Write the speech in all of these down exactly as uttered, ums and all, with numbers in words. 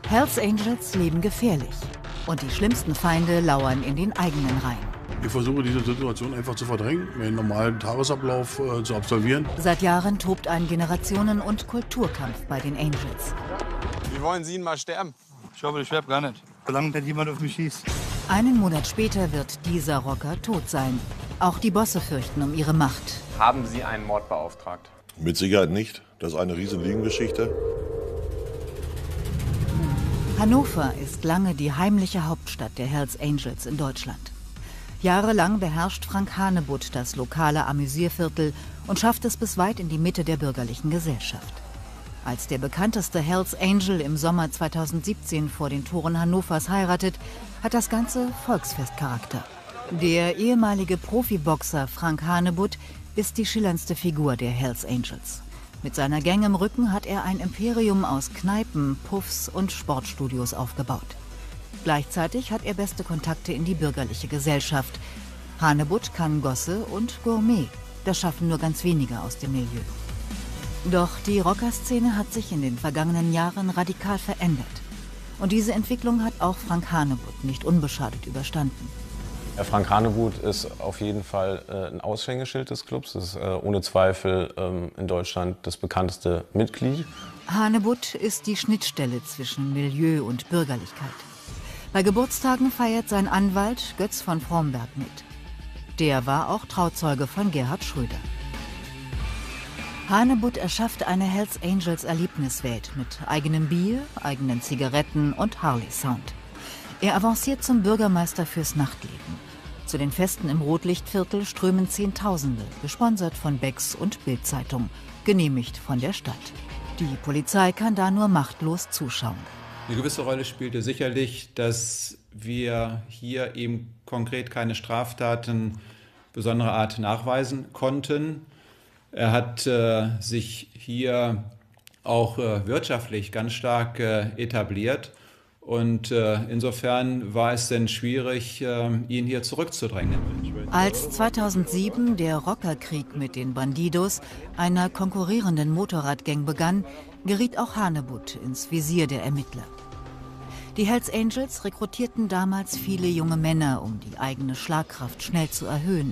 Hells Angels leben gefährlich und die schlimmsten Feinde lauern in den eigenen Reihen. Ich versuche, diese Situation einfach zu verdrängen, meinen normalen Tagesablauf äh, zu absolvieren. Seit Jahren tobt ein Generationen- und Kulturkampf bei den Angels. Wie wollen Sie ihn mal sterben? Ich hoffe, ich sterbe gar nicht, solange nicht jemand auf mich schießt. Einen Monat später wird dieser Rocker tot sein. Auch die Bosse fürchten um ihre Macht. Haben Sie einen Mord beauftragt? Mit Sicherheit nicht. Das ist eine riesen Lügengeschichte. Hannover ist lange die heimliche Hauptstadt der Hells Angels in Deutschland. Jahrelang beherrscht Frank Hanebutt das lokale Amüsierviertel und schafft es bis weit in die Mitte der bürgerlichen Gesellschaft. Als der bekannteste Hells Angel im Sommer zweitausendsiebzehn vor den Toren Hannovers heiratet, hat das Ganze Volksfestcharakter. Der ehemalige Profiboxer Frank Hanebutt ist die schillerndste Figur der Hells Angels. Mit seiner Gang im Rücken hat er ein Imperium aus Kneipen, Puffs und Sportstudios aufgebaut. Gleichzeitig hat er beste Kontakte in die bürgerliche Gesellschaft. Hanebutt kann Gosse und Gourmet. Das schaffen nur ganz wenige aus dem Milieu. Doch die Rockerszene hat sich in den vergangenen Jahren radikal verändert. Und diese Entwicklung hat auch Frank Hanebutt nicht unbeschadet überstanden. Frank Hanebutt ist auf jeden Fall äh, ein Aushängeschild des Clubs. Das ist äh, ohne Zweifel ähm, in Deutschland das bekannteste Mitglied. Hanebutt ist die Schnittstelle zwischen Milieu und Bürgerlichkeit. Bei Geburtstagen feiert sein Anwalt Götz von Fromberg mit. Der war auch Trauzeuge von Gerhard Schröder. Hanebutt erschafft eine Hells Angels Erlebniswelt mit eigenem Bier, eigenen Zigaretten und Harley-Sound. Er avanciert zum Bürgermeister fürs Nachtleben. Zu den Festen im Rotlichtviertel strömen Zehntausende, gesponsert von Becks und Bild-Zeitung, genehmigt von der Stadt. Die Polizei kann da nur machtlos zuschauen. Eine gewisse Rolle spielte sicherlich, dass wir hier eben konkret keine Straftaten besonderer Art nachweisen konnten. Er hat äh, sich hier auch äh, wirtschaftlich ganz stark äh, etabliert. Und äh, insofern war es dann schwierig, äh, ihn hier zurückzudrängen. Als zweitausendsieben der Rockerkrieg mit den Bandidos, einer konkurrierenden Motorradgang, begann, geriet auch Hanebutt ins Visier der Ermittler. Die Hells Angels rekrutierten damals viele junge Männer, um die eigene Schlagkraft schnell zu erhöhen.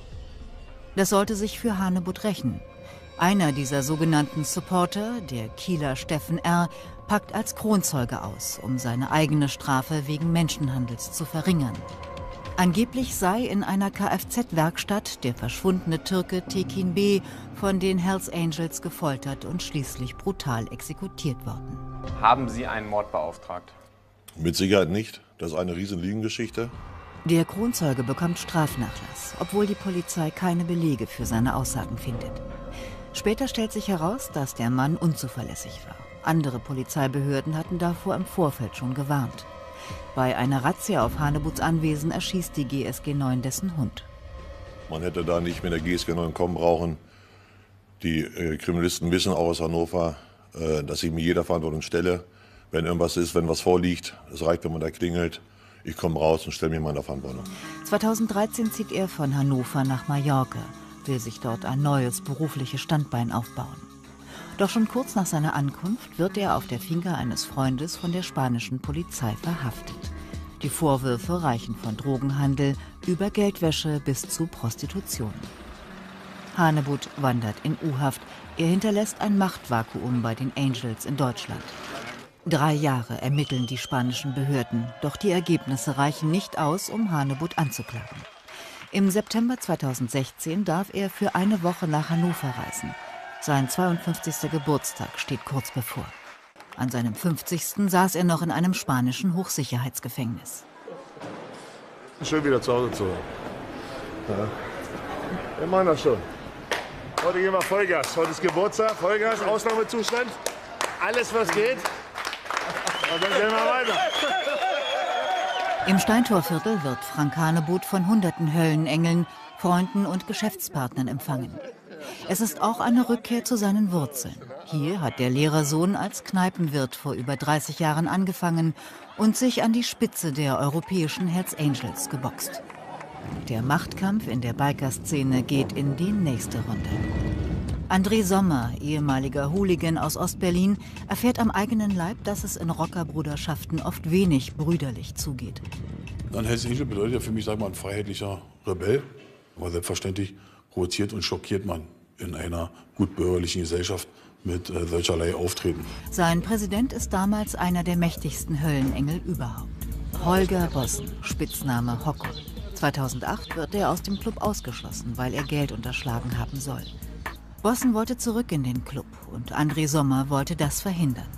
Das sollte sich für Hanebutt rächen. Einer dieser sogenannten Supporter, der Kieler Steffen R., packt als Kronzeuge aus, um seine eigene Strafe wegen Menschenhandels zu verringern. Angeblich sei in einer Kfz-Werkstatt der verschwundene Türke Tekin B. von den Hells Angels gefoltert und schließlich brutal exekutiert worden. Haben Sie einen Mord beauftragt? Mit Sicherheit nicht. Das ist eine riesen Lügengeschichte. Der Kronzeuge bekommt Strafnachlass, obwohl die Polizei keine Belege für seine Aussagen findet. Später stellt sich heraus, dass der Mann unzuverlässig war. Andere Polizeibehörden hatten davor im Vorfeld schon gewarnt. Bei einer Razzia auf Hanebutts Anwesen erschießt die G S G neun dessen Hund. Man hätte da nicht mit der G S G neun kommen brauchen. Die äh, Kriminalisten wissen auch aus Hannover, äh, dass ich mir jeder Verantwortung stelle. Wenn irgendwas ist, wenn was vorliegt, es reicht, wenn man da klingelt. Ich komme raus und stelle mir meiner Verantwortung. zweitausenddreizehn zieht er von Hannover nach Mallorca, will sich dort ein neues berufliches Standbein aufbauen. Doch schon kurz nach seiner Ankunft wird er auf der Finca eines Freundes von der spanischen Polizei verhaftet. Die Vorwürfe reichen von Drogenhandel über Geldwäsche bis zu Prostitution. Hanebutt wandert in U-Haft. Er hinterlässt ein Machtvakuum bei den Angels in Deutschland. Drei Jahre ermitteln die spanischen Behörden, doch die Ergebnisse reichen nicht aus, um Hanebutt anzuklagen. Im September zweitausendsechzehn darf er für eine Woche nach Hannover reisen. Sein zweiundfünfzigster Geburtstag steht kurz bevor. An seinem fünfzigsten saß er noch in einem spanischen Hochsicherheitsgefängnis. Schön wieder zu Hause zu sein. Ja. Wir machen das schon. Heute gehen wir Vollgas. Heute ist Geburtstag, Vollgas, Ausnahmezustand. Alles, was geht. Und dann gehen wir weiter. Im Steintorviertel wird Frank Hanebutt von hunderten Höllenengeln, Freunden und Geschäftspartnern empfangen. Es ist auch eine Rückkehr zu seinen Wurzeln. Hier hat der Lehrersohn als Kneipenwirt vor über dreißig Jahren angefangen und sich an die Spitze der europäischen Hells Angels geboxt. Der Machtkampf in der Biker-Szene geht in die nächste Runde. André Sommer, ehemaliger Hooligan aus Ostberlin, erfährt am eigenen Leib, dass es in Rockerbruderschaften oft wenig brüderlich zugeht. Ein Hells Angel bedeutet ja für mich, sag mal, ein freiheitlicher Rebell. Aber selbstverständlich provoziert und schockiert man in einer gut bürgerlichen Gesellschaft mit äh, solcherlei Auftreten. Sein Präsident ist damals einer der mächtigsten Höllenengel überhaupt. Holger Bossen, Spitzname Hocko. zweitausendacht wird er aus dem Club ausgeschlossen, weil er Geld unterschlagen haben soll. Bossen wollte zurück in den Club und André Sommer wollte das verhindern.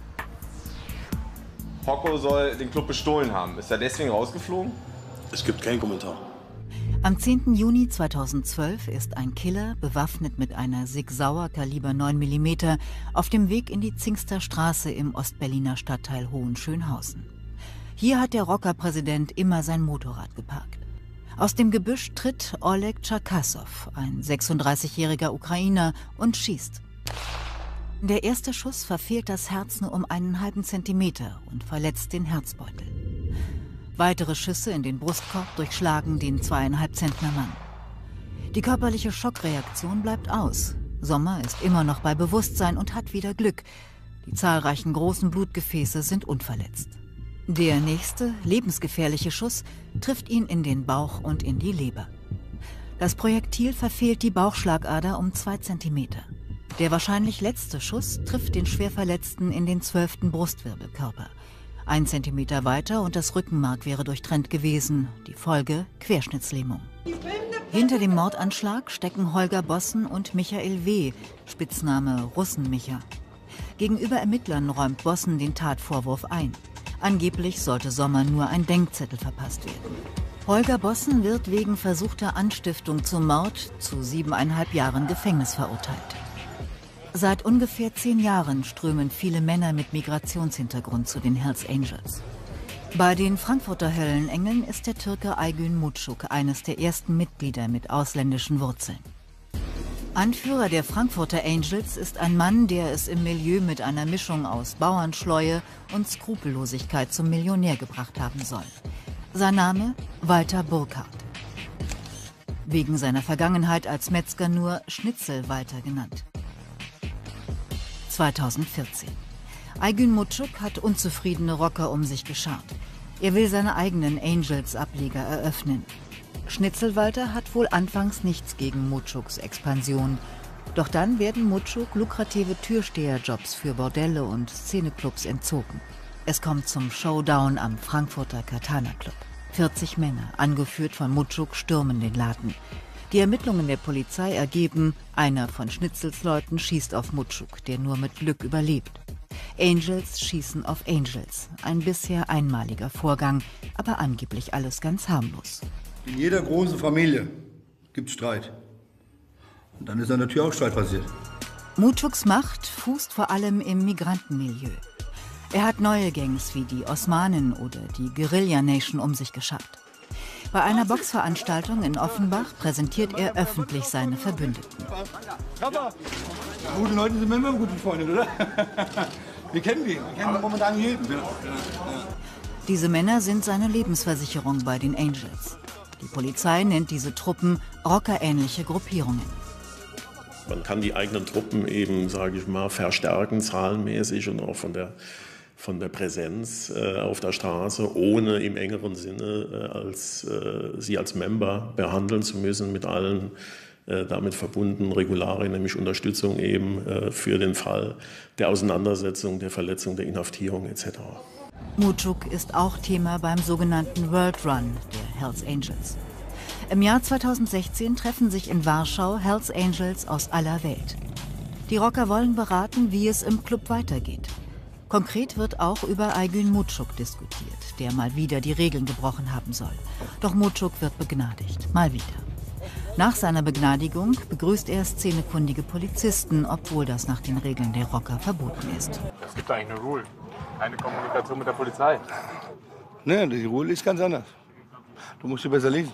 Hocko soll den Club bestohlen haben. Ist er deswegen rausgeflogen? Es gibt keinen Kommentar. Am zehnten Juni zweitausendzwölf ist ein Killer, bewaffnet mit einer Sig Sauer Kaliber neun Millimeter, auf dem Weg in die Zingster Straße im Ostberliner Stadtteil Hohenschönhausen. Hier hat der Rockerpräsident immer sein Motorrad geparkt. Aus dem Gebüsch tritt Oleg Tschakassow, ein sechsunddreißigjähriger Ukrainer, und schießt. Der erste Schuss verfehlt das Herz nur um einen halben Zentimeter und verletzt den Herzbeutel. Weitere Schüsse in den Brustkorb durchschlagen den zweieinhalb Zentner Mann. Die körperliche Schockreaktion bleibt aus. Sommer ist immer noch bei Bewusstsein und hat wieder Glück. Die zahlreichen großen Blutgefäße sind unverletzt. Der nächste, lebensgefährliche Schuss trifft ihn in den Bauch und in die Leber. Das Projektil verfehlt die Bauchschlagader um zwei Zentimeter. Der wahrscheinlich letzte Schuss trifft den Schwerverletzten in den zwölften Brustwirbelkörper. Ein Zentimeter weiter und das Rückenmark wäre durchtrennt gewesen. Die Folge: Querschnittslähmung. Hinter dem Mordanschlag stecken Holger Bossen und Michael W., Spitzname Russenmicha. Gegenüber Ermittlern räumt Bossen den Tatvorwurf ein. Angeblich sollte Sommer nur ein Denkzettel verpasst werden. Holger Bossen wird wegen versuchter Anstiftung zum Mord zu siebeneinhalb Jahren Gefängnis verurteilt. Seit ungefähr zehn Jahren strömen viele Männer mit Migrationshintergrund zu den Hells Angels. Bei den Frankfurter Höllenengeln ist der Türke Aygün Mucuk eines der ersten Mitglieder mit ausländischen Wurzeln. Anführer der Frankfurter Angels ist ein Mann, der es im Milieu mit einer Mischung aus Bauernschleue und Skrupellosigkeit zum Millionär gebracht haben soll. Sein Name: Walter Burkhardt. Wegen seiner Vergangenheit als Metzger nur Schnitzel Walter genannt. zweitausendvierzehn. Aygün Mucuk hat unzufriedene Rocker um sich geschart. Er will seine eigenen Angels-Ableger eröffnen. Schnitzelwalter hat wohl anfangs nichts gegen Mucuks Expansion. Doch dann werden Mucuk lukrative Türsteherjobs für Bordelle und Szeneclubs entzogen. Es kommt zum Showdown am Frankfurter Katana Club. vierzig Männer, angeführt von Mucuk, stürmen den Laden. Die Ermittlungen der Polizei ergeben, einer von Schnitzels Leuten schießt auf Mucuk, der nur mit Glück überlebt. Angels schießen auf Angels. Ein bisher einmaliger Vorgang, aber angeblich alles ganz harmlos. In jeder großen Familie gibt es Streit. Und dann ist an der Tür auch Streit passiert. Mucuks Macht fußt vor allem im Migrantenmilieu. Er hat neue Gangs wie die Osmanen oder die Guerilla Nation um sich geschart. Bei einer Boxveranstaltung in Offenbach präsentiert er öffentlich seine Verbündeten. Papa, gute Leute sind immer gute Freunde, oder? Wir kennen die, wir kennen momentan jeden. Ja, ja, ja. Diese Männer sind seine Lebensversicherung bei den Angels. Die Polizei nennt diese Truppen rockerähnliche Gruppierungen. Man kann die eigenen Truppen eben, sage ich mal, verstärken, zahlenmäßig und auch von der, von der Präsenz äh, auf der Straße, ohne im engeren Sinne äh, als, äh, sie als Member behandeln zu müssen, mit allen äh, damit verbundenen Regularien, nämlich Unterstützung eben äh, für den Fall der Auseinandersetzung, der Verletzung, der Inhaftierung et cetera. Mucuk ist auch Thema beim sogenannten World Run der Hells Angels. Im Jahr zweitausendsechzehn treffen sich in Warschau Hells Angels aus aller Welt. Die Rocker wollen beraten, wie es im Club weitergeht. Konkret wird auch über Aygün Mucuk diskutiert, der mal wieder die Regeln gebrochen haben soll. Doch Mucuk wird begnadigt, mal wieder. Nach seiner Begnadigung begrüßt er szenekundige Polizisten, obwohl das nach den Regeln der Rocker verboten ist. Es gibt eigentlich eine Rule, keine Kommunikation mit der Polizei. Ne, die Rule ist ganz anders. Du musst sie besser lesen.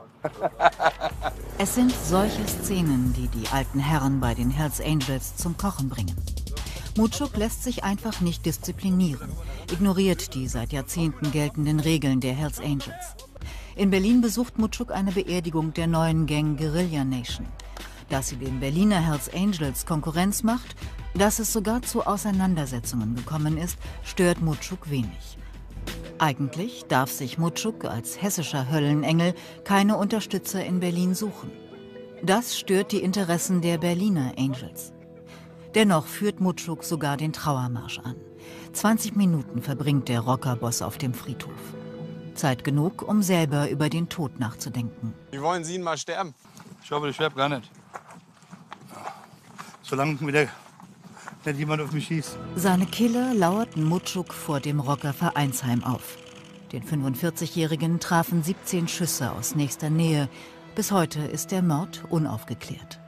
Es sind solche Szenen, die die alten Herren bei den Hells Angels zum Kochen bringen. Mucuk lässt sich einfach nicht disziplinieren, ignoriert die seit Jahrzehnten geltenden Regeln der Hells Angels. In Berlin besucht Mucuk eine Beerdigung der neuen Gang Guerilla Nation. Dass sie den Berliner Hells Angels Konkurrenz macht, dass es sogar zu Auseinandersetzungen gekommen ist, stört Mutschuk wenig. Eigentlich darf sich Mutschuk als hessischer Höllenengel keine Unterstützer in Berlin suchen. Das stört die Interessen der Berliner Angels. Dennoch führt Mutschuk sogar den Trauermarsch an. zwanzig Minuten verbringt der Rockerboss auf dem Friedhof. Zeit genug, um selber über den Tod nachzudenken. Wie wollen Sie ihn mal sterben? Ich hoffe, ich sterbe gar nicht. Solange wieder nicht jemand auf mich schießt. Seine Killer lauerten Mutschuk vor dem Rocker-Vereinsheim auf. Den fünfundvierzigjährigen trafen siebzehn Schüsse aus nächster Nähe. Bis heute ist der Mord unaufgeklärt.